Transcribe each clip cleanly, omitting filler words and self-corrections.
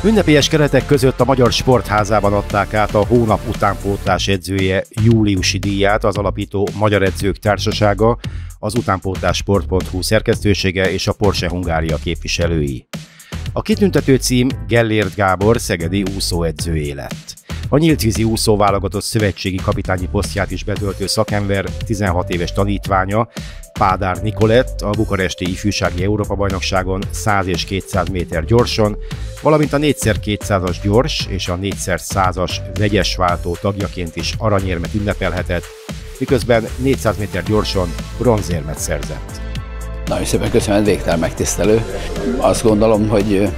Ünnepélyes keretek között a Magyar Sportházában adták át a hónap utánpótlás edzője júliusi díját az alapító Magyar Edzők Társasága, az utánpótlássport.hu szerkesztősége és a Porsche Hungária képviselői. A kitüntető cím Gellért Gábor szegedi úszóedzőjé lett. A nyíltvízi úszó válogatott szövetségi kapitányi posztját is betöltő szakember 16 éves tanítványa, Pádár Nikolett a bukaresti ifjúsági Európa-bajnokságon 100 és 200 méter gyorson, valamint a 4x200-as gyors és a 4x100-as vegyes váltó tagjaként is aranyérmet ünnepelhetett, miközben 400 méter gyorson bronzérmet szerzett. Nagyon szépen köszönöm, végtelen megtisztelő. Azt gondolom, hogy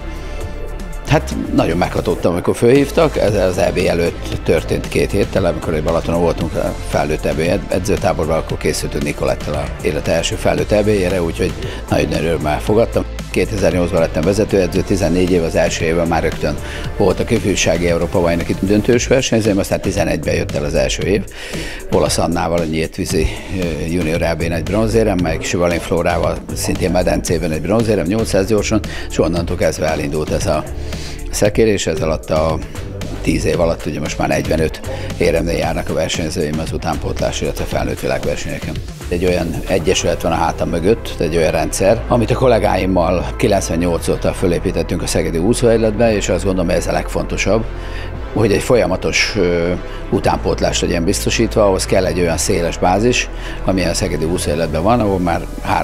nagyon meghatódtam, amikor fölhívtak. Ez az EB előtt történt 2 héttel, amikor Balatonon voltunk a felnőtt EB edzőtáborban, akkor készültünk Nikolettel a élete első felnőtt EB-jére, úgyhogy nagyon örömmel fogadtam. 2008-ban lettem vezetőedző, 14 év az első évben már rögtön voltak ifjúsági Európa-bajnoki döntős versenyzőim, aztán 11-ben jött el az első év. Olasz Annával a nyíltvízi junior EB-n egy bronzérem, meg Sivalin Flórával szintén medencében egy bronzérem, 800 gyorsan, és onnantól kezdve elindult ez a szekérés, ez alatt a 10 év alatt, ugye most már 45 éremnél járnak a versenyzőim az utánpótlás, illetve felnőtt világversenyeken. Egy olyan egyesület van a hátam mögött, egy olyan rendszer, amit a kollégáimmal 98 óta fölépítettünk a szegedi úszóegyletbe, és azt gondolom, hogy ez a legfontosabb, hogy egy folyamatos utánpótlás legyen biztosítva, ahhoz kell egy olyan széles bázis, ami a szegedi úszóegyletben van, ahol már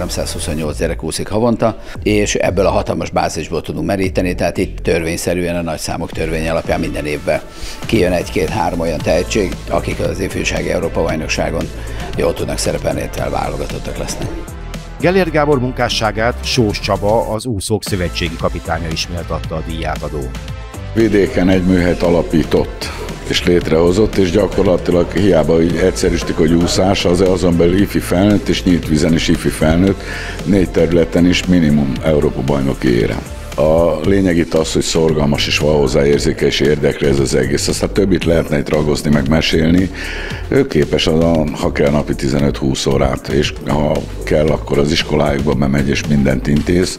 328 gyerek úszik havonta, és ebből a hatalmas bázisból tudunk meríteni, tehát itt törvényszerűen a nagyszámok törvény alapján minden évben kijön 1-2-3 olyan tehetség, akik az ifjúsági Európa-bajnokságon jól tudnak szerepelni, illetve válogatottak lesznek. Gellért Gábor munkásságát Sós Csaba, az úszók szövetségi kapitánya is méltatta a díjátadó. Vidéken egy műhelyt alapított és létrehozott, és gyakorlatilag hiába hogy egyszerűsítik, hogy úszás, azon belül ifi felnőtt és nyílt vízen is ifi felnőtt, 4 területen is minimum Európa bajnoki érem. A lényeg itt az, hogy szorgalmas és van hozzá érzéke és érdekli ez az egész. Aztán többit lehetne itt ragozni, meg mesélni. Ő képes ha kell napi 15-20 órát, és ha kell, akkor az iskolájukba bemegy és mindent intéz,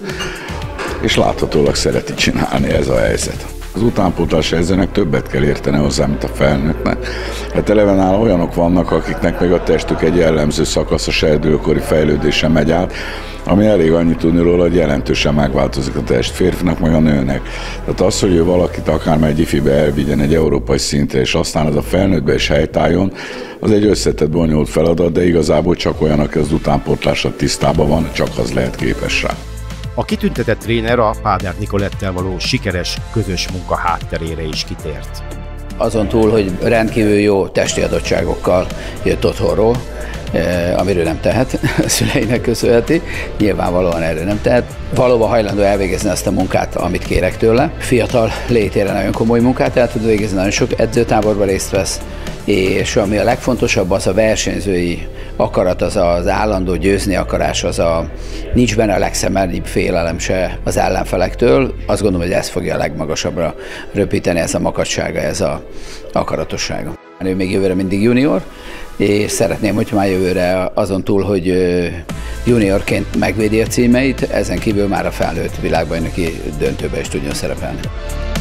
és láthatólag szereti csinálni, ez a helyzet. Az utánpótlás edzőnek többet kell érteni hozzá, mint a felnőttnek. Hát eleve nála olyanok vannak, akiknek meg a testük egy jellemző szakasz a serdülőkori fejlődésen megy át, ami elég annyit tudni róla, hogy jelentősen megváltozik a test férfinak, meg a nőnek. Tehát az, hogy ő valakit akár egy ifibe elvigyen egy európai szintre, és aztán az a felnőttbe is helytálljon, az egy összetett, bonyolult feladat, de igazából csak olyan, aki az utánpótlásra tisztában van, csak az lehet képes rá. A kitüntetett tréner a Pádár Nikolettel való sikeres közös munka hátterére is kitért. Azon túl, hogy rendkívül jó testi adottságokkal jött otthonról, amiről nem tehet, a szüleinek köszönheti, nyilvánvalóan erről nem tehet. Valóban hajlandó elvégezni azt a munkát, amit kérek tőle. Fiatal létére nagyon komoly munkát el tud végezni, nagyon sok edzőtáborban részt vesz, és ami a legfontosabb, az a versenyzői akarat, az az állandó győzni akarás, nincs benne a legszemelibb félelem se az ellenfelektől. Azt gondolom, hogy ez fogja a legmagasabbra röpíteni, ez a makacsága, ez az akaratossága. Ő még jövőre mindig junior, és szeretném, hogy már jövőre azon túl, hogy juniorként megvédi a címeit, ezen kívül már a felnőtt világbajnoki döntőbe is tudjon szerepelni.